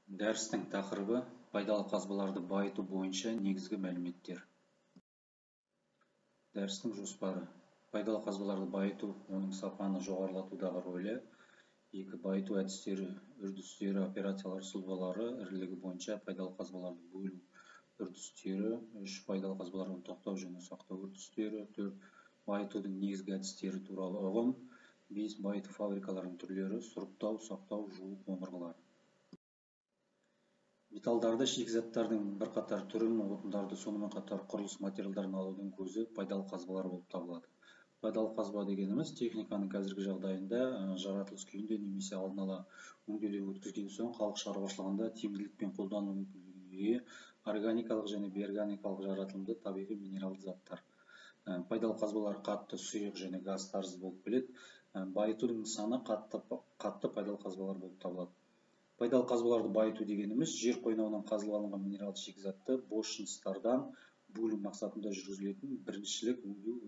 Дәрістің тақырыбы пайдалы қазбаларды байыту бойынша негізгі мәліметтер. Дәрістің жоспары. Пайдалы қазбаларды байыту, оның сапаны жоғарылатудағы рөлі. 2. Байыту әдістері, үрдістері, операциялар сызбалары, ірілігі бойынша пайдалы қазбаларды бөлу үрдістері. 3. Пайдалы қазбаларды тоқтау және сақтау үрдістері. 4. Байытудың негізгі әдістері туралы ұғым. 5. Байыту фабрикаларының түрлері, сұрыптау, сақтау, жуу қондырғылары. Металдарды, шикізаттардың бірқатар түрін, отындарды, сонымен қатар құрылыс материалдарын алудың көзі пайдалы қазбалар болып табылады. Пайдалы қазба дегеніміз техниканың қазіргі жағдайында жаратылыс күйінде немесе алдын ала өңдеуден өткізген соң халық шаруашылығында тиімділікпен қолдану мүмкіндігіне органикалық және бейорганикалық жаратылымды табиғи минералды заттар. Пайдалы қазбалар қатты, сұйық және газ тәрізді болып келеді. Байытудың нысаны қатты пайдалы қазбалар болып табылады. Пайдалы қазбаларды байыту дегеніміз жер қойнауынан қазылып алынған минералды шикізатты бос жыныстардан бөлу мақсатында жүргізілетін біріншілік өңдеу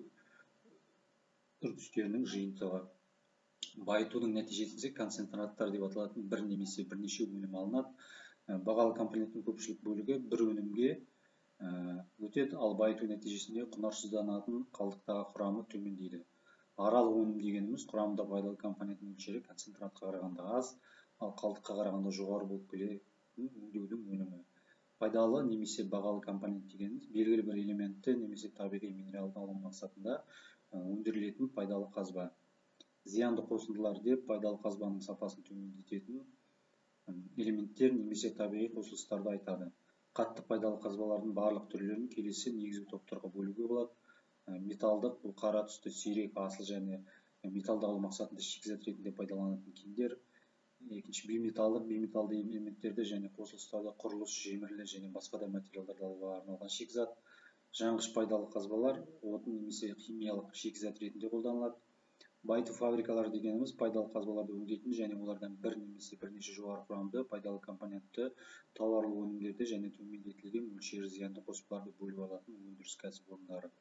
үрдістерінің жиынтығы. Байытудың нәтижесінде концентраттар деп аталатын бір немесе бірнеше өнім алынады. Бағалы компоненттің көпшілік бөлігі бір өнімге өтеді, ал байыту нәтижесінде құнарсызданатын қалдықтағы құрамы төмендейді. Аралық өнім дегеніміз құрамында пайдалы компоненттің мөлшері концентратқа қарағанда аз, ал қалдыққа қарағанда жоғары болып келетін өңдеудің өнімі. Пайдалы немесе бағалы компонент дегеніміз белгілі бір элементті немесе табиғи минералды алу мақсатында өндірілетін пайдалы қазба. Зиянды қосындылар деп пайдалы қазбаның сапасын төмендететін элементтер немесе табиғи қосылыстарды айтады. Қатты пайдалы қазбалардың барлық түрлерін келесі негізгі топтарға бөлуге болады. Металдық, бұл қара түсті сирек, асыл және металды алу мақсатында шикізат ретінде пайдаланатын кендер. Екінші, бейметалды элементтерді және қосылыстарды құрылыс, жемірлі және басқа да материалдарды алуға арналған шикізат. Жанғыш пайдалы қазбалар отын немесе химиялық шикізат ретінде қолданылады. Байыту фабрикалары дегеніміз пайдалы қазбаларды өңдейтін және олардан бір немесе бірнеше жоғары құрамды пайдалы компонентті тауарлы өнімдерді және төмендетілген мөлшері зиянды қоспаларды бөліп алатын өндіріс кәсіпорындары.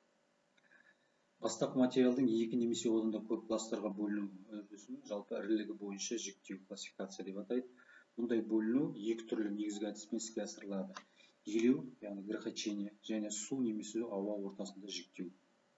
Бастапқы материалдың екі немесе одан да көп кластарға бөліну үрдісін жалпы ірілігі бойынша жіктеу, классификация деп атайды. Мұндай бөліну екі түрлі негізгі әдіспен іске асырылады. Елеу, яғни грохочение, және су немесе ауа ортасында жіктеу.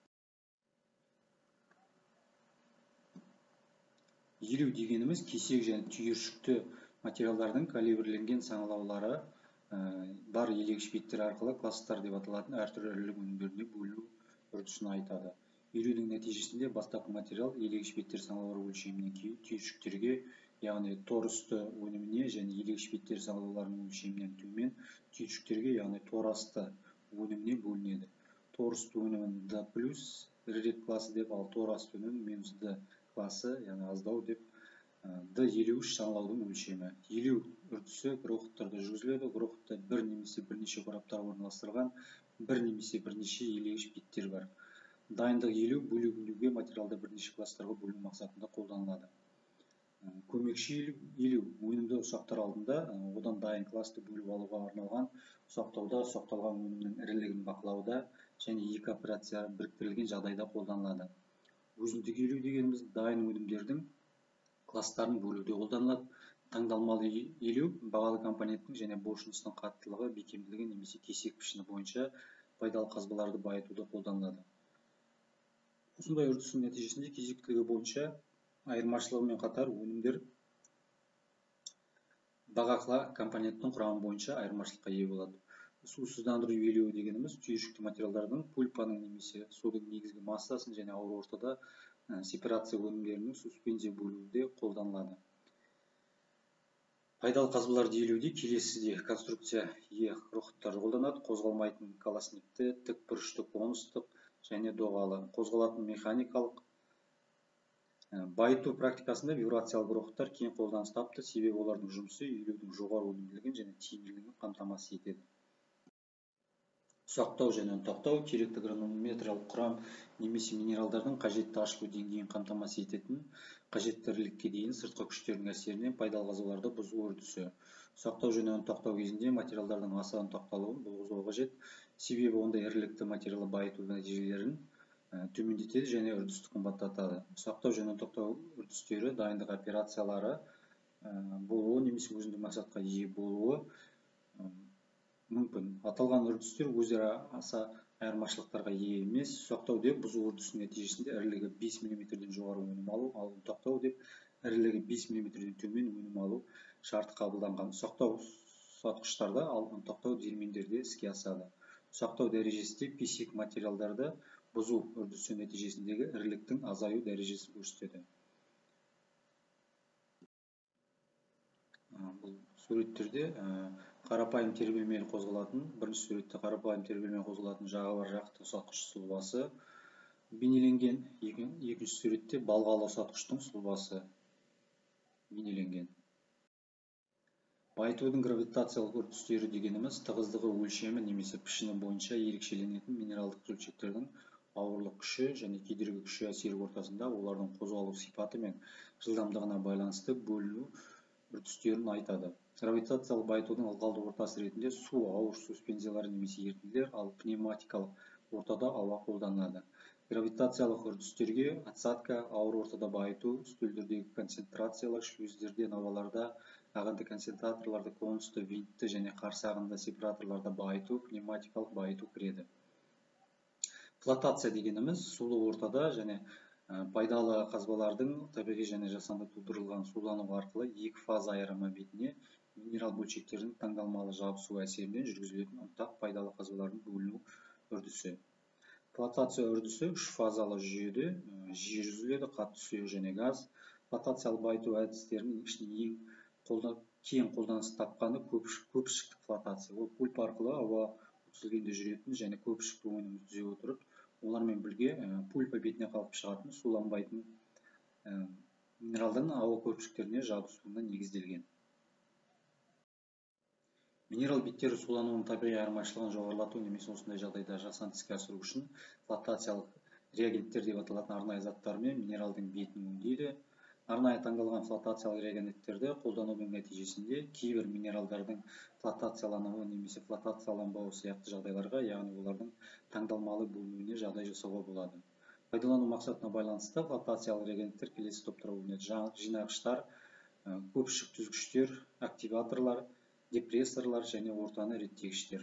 Елеу дегеніміз кесек және түйіршікті материалдардың калибрленген саңылаулары бар елегіш беттер арқылы класстар деп аталатын әртүрлі ірілік өнімдеріне бөлу үрдісін айтады. Елеудің нәтижесінде бастапқы материал елегіш беттер саңылаулары өлшемінен кейін түйіршіктерге, яғни тор үсті өніміне, және елегіш беттер саңылауларының өлшемінен төмен түйіршіктерге, яғни тор асты өніміне бөлінеді. Тор үсті өнімін D+, ірірек класы деп, ал тор асты өнімін -D класы, яғни аздау деп. D елеуіш саңылаудың өлшемі. Елеу үрдісі грохоттарда жүргізіледі. Грохотта бір немесе бірнеше қораптар орналастырылған бір немесе бірнеше елегіш беттер бар. Дайындық елеу бөлігіндеуге материалды бірнеше кластарға бөлу мақсатында қолданылады. Көмекші елеу өнімді ұсақтар алдында одан дайын класты бөліп алуға арналған ұсақтауда ұсақталған өнімнің ірілігін бақылауда және екі операция біріктірілген жағдайда қолданылады. Өзіндік елеу дегеніміз дайын өнімдердің класстарын бөлуде қолданылады. Таңдалмалы елеу бағалы компоненттің және бос жыныстың қаттылығы, бекемділігі немесе кесек пішіні бойынша пайдалы қазбаларды байытуда қолданылады. Осындай үрдістің нәтижесінде кезектілігі бойынша айырмашылығымен қатар өнімдер бағалы компоненттің құрамы бойынша айырмашылыққа ие болады. Сусыздандыру елеуі дегеніміз түйіршікті материалдардың пульпаның немесе судың негізгі массасын және ауыр ортада сепарация өнімдерінің суспензия бөлуде қолданылады. Пайдалы қазбаларды елеуде келесіде конструкция грохоттарды қолданады. Қозғалмайтын колосникті, тік бұрышты конустық және доғалы. Қозғалатын механикалық. Байыту практикасында вибрациялы грохоттар кең қолданыс тапты, себебі олардың жұмысы елеудің жоғары өнімділігін және тиімділігін қамтамасыз етеді. Ұсақтау және ұнтақтау керекті гранулометриялық құрам немесе минералдардың қажетті ашылу деңгейін қамтамасыз ететін қажетті ірілікке дейін сыртқы күштердің әсерінен пайдалы қазбаларды бұзу үрдісі. Ұсақтау және ұнтақтау кезінде материалдардың аса ұнтақталуын болғызуға қажет, себебі ондай ірілікті материалы байыту нәтижелерін төмендетеді және үрдісті қымбаттатады. Ұсақтау және ұнтақтау үрдістері дайындық операциялары болуы немесе немесе өзіндік мақсатқа ие болуы мүмкін. Аталған үрдістер өзара аса айырмашылықтарға ие емес. Ұсақтау деп бұзу үрдісінің нәтижесінде ірілігі 5 мм-ден жоғары өнім алу, ал ұнтақтау деп ірілігі 5 мм-ден төмен өнім алу шарты қабылданған. Ұсақтау ұсатқыштарда, ал ұнтақтау диірмендерде іске асады. Ұсақтау дәрежесі песек материалдарды бұзу үрдісі нәтижесіндегі іріліктің азаю дәрежесін көрсетеді. Бұл суреттерде қарапайым тербелмелі қозғалатын, бірінші суретте қарапайым тербелмелі қозғалатын жағы бар жақты ұсатқыш сұлбасы бейнеленген, екінші суретте балғалы ұсатқыштың сұлбасы бейнеленген. Байытудың гравитациялық үрдістері дегеніміз тығыздығы өлшемі немесе пішіні бойынша ерекшеленетін минералдық бөлшектердің ауырлық күші және кедергі күші әсері ортасында олардың қозғалу сипаты мен жылдамдығына байланысты бөліну үрдістерін айтады. Гравитациялық байытудың ылғалды ортасы ретінде су, ауыр суспензиялары немесе ерітінділер, ал пневматикалық ортада ауа қолданылады. Гравитациялық үрдістерге отсадка, ауыр ортада байыту, үстелдердегі концентрациялар, шлюздерде, науаларда, ағынды концентраторларда, конусты, винтті және қарсы ағынды сепараторларда байыту, пневматикалық байыту кіреді. Флотация дегеніміз сулы ортада және пайдалы қазбалардың табиғи және жасанды тудырылған сулану арқылы екі фаза айырымы бетіне минерал бөлшектердің таңдалмалы жабысу әсерінен жүргізілетін ұнтақ пайдалы қазбалардың бөліну үрдісі. Флотация үрдісі үш фазалы жүйеде жиі жүргізіледі: қатты сұйық және газ. Флотациялық байыту әдістерінің ішінде кең қолданыс тапқаны көпіршікті флотация. Ол пульп арқылы ауа өткізілгенде жүретін және көпіршікті өнім түзе отырып, олармен бірге пульпа бетіне қалқып шығатын суланбайтын минералдың ауа көпіршіктеріне жабысуына негізделген. Минерал беттері сулануының табиғи айырмашылығын жоғарылату немесе осындай жағдайда жасанды іске асыру үшін флотациялық реагенттер деп аталатын арнайы заттармен минералдың бетін өңдейді. Арнайы таңдалған флотациялық реагенттерді қолданудың нәтижесінде кейбір минералдардың флотациялануы немесе флотацияланбауы сияқты жағдайларға, яғни олардың таңдалмалы бөлінуіне жағдай жасауға болады. Пайдалану мақсатына байланысты флотациялық реагенттер келесі топтарға бөлінеді: жинағыштар, көпіршік түзгіштер, активаторлар, депрессорлар және ортаны реттегіштер.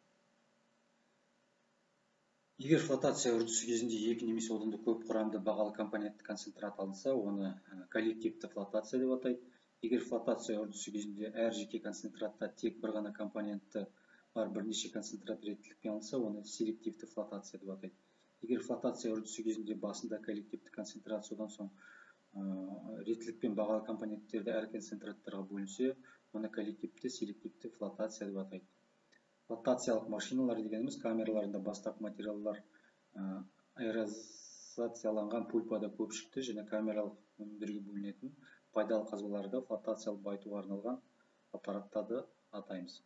Егер флотация үрдісі кезінде екі немесе одан да көп құрамды бағалы компонентті концентрат алынса, оны коллективті флотация деп атайды. Егер флотация үрдісі кезінде әр жеке концентратта тек бір ғана компоненті бар бірнеше концентрат реттілікпен алынса, оны селективті флотация деп атайды. Егер флотация үрдісі кезінде басында коллективті концентрат, содан соң реттілікпен бағалы компоненттерді әр концентраттарға бөлінсе, оны коллективті селективті флотация деп атайды. Флотациялық машиналар дегеніміз камераларында бастапқы материалдар аэрозацияланған пульпада көпіршікті және камералық өнімдерге бөлінетін пайдалы қазбаларды флотациялық байытуға арналған аппараттарды атаймыз.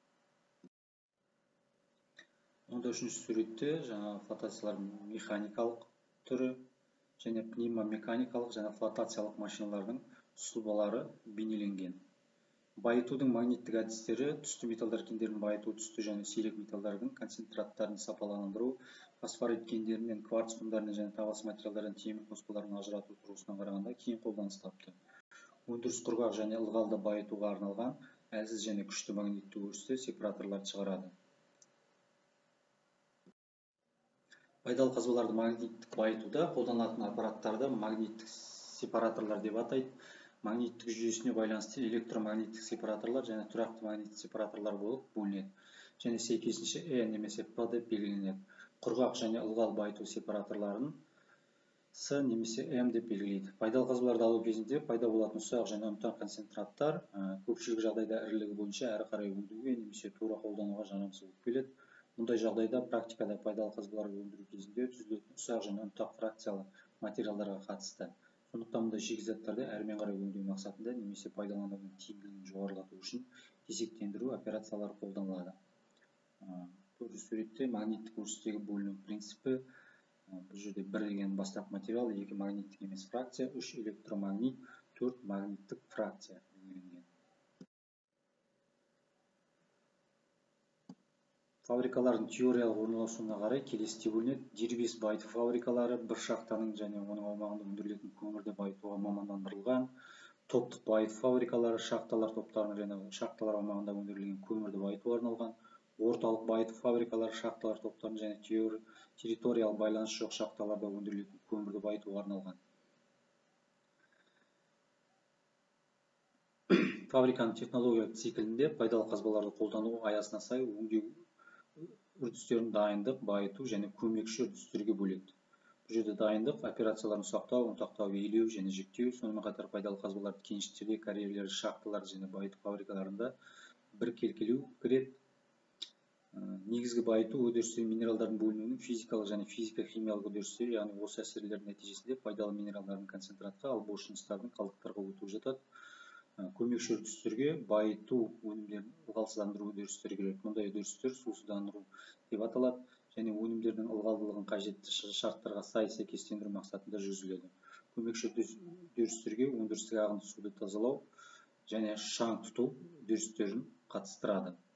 13-ші суретте флотациялар механикалық түрі және пневмомеханикалық және флотациялық машиналардың сұлбалары бейнеленген. Байытудың магниттік әдістері: түсті металдар кендерін байыту, түсті және сирек металдардың концентраттарын сапаландыру, фосфорит кендерінен кварц құмдарынан және тағысы материалдардан темір қоспаларын ажырату тұрғысынан қарағанда кең қолданыс тапты. Өндіріс құрғақ және ылғалды байытуға арналған әлсіз және күшті магнитті өрісті сепараторларды шығарады. Пайдалы қазбаларды магниттік байытуда қолданылатын аппараттарды магниттік сепараторлар деп атайды. Магниттік жүйесіне байланысты электромагниттік сепараторлар және тұрақты магниттік сепараторлар болып бөлінеді, және сәйкесінше E немесе P деп белгіленеді. Құрғақ және ылғал байыту сепараторларын S немесе M деп белгілейді. Пайдалы қазбаларды алу кезінде пайда болатын ұсақ және ұнтақ концентраттар көпшілік жағдайда ірілігі бойынша әрі қарай өңдеуге немесе тура қолдануға жарамсыз болып келеді. Мұндай жағдайда практикада пайдалы қазбаларды өндіру кезінде түзілетін ұсақ және ұнтақ фракциялы материалдарға қатысты. Сондықтан мұндай шикізаттарды әрмен қарай өңдеу мақсатында немесе пайдаланудың тиімділігін жоғарылату үшін кесектендіру операциялары қолданылады. Көрші суретте магниттік өрістегі бөліну принципі. Бұл жерде 1 деген бастапқы материал, 2 магниттік емес фракция, 3 электромагнит, 4 магниттік фракция. Фабрикалардың теориялық орналасуына қарай келесідей бөлінеді: дербес байыту фабрикалары, бір шахтаның және оның аумағында өндірілетін көмірді байытуға мамандандырылған, топтық байыту фабрикалары, шахталар топтарының және шахталар аумағында өндірілген көмірді байытуға арналған, орталық байыту фабрикалары, шахталар топтарының және территориялық байланыс жоқ шахталарда өндірілетін көмірді байытуға арналған. Фабриканың технологиялық циклінде пайдалы қазбаларды қолдану аясына сай өңдеу үрдістерін дайындық, байыту және көмекші үрдістерге бөледі. Бұл жерде дайындық операцияларын ұсақтау, ұнтақтау, иілеу және жіктеу, сонымен қатар пайдалы қазбаларды кеніштерде, карьерлерде, шахталарда және байыту фабрикаларында біркелкілеу кіреді. Негізгі байыту үдерістері минералдардың бөлінуінің физикалық және физика-химиялық үдерістері, яғни осы әсерлердің нәтижесінде пайдалы минералдардың концентратқа, ал бос жыныстардың қалдықтарға өтуі жатады. Көмекші үрдістерге байыту өнімдерін ылғалсыздандыру үдерістері кіреді. Мұндай үдерістер сусыздандыру деп аталады және өнімдердің ылғалдылығын қажетті шарттарға сай сәйкестендіру мақсатында жүргізіледі. Көмекші үдерістерге өндірістік ағынды суды тазалау және шаң тұту үдерістерін қатыстырады.